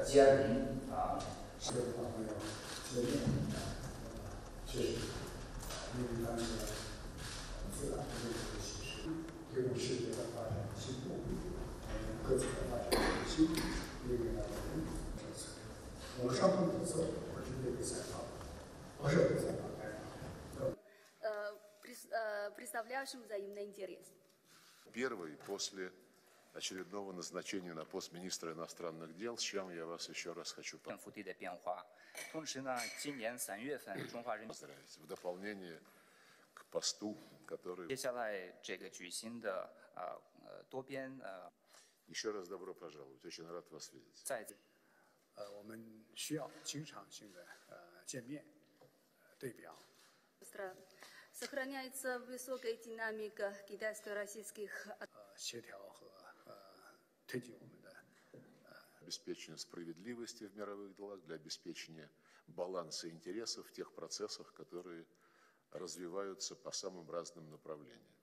坚定啊。 这个方面见面确实因为它是自然的这个形式，推动世界的发展进步，各自的发展创新，因为呢，我们双方的策略，我是这个采访，不是采访开发。 Представляющим взаимный интерес. Первый после очередного назначения на пост министра иностранных дел, с чем я вас еще раз хочу поздравить. В дополнение к посту, который... Еще раз добро пожаловать, очень рад вас видеть. 我们需要经常性的见面对表。 Сохраняется высокая динамика китайско-российских 协调和推进我们的 обеспечению справедливости в мировых делах, для обеспечения баланса интересов в тех процессах, которые развиваются по самым разным направлениям.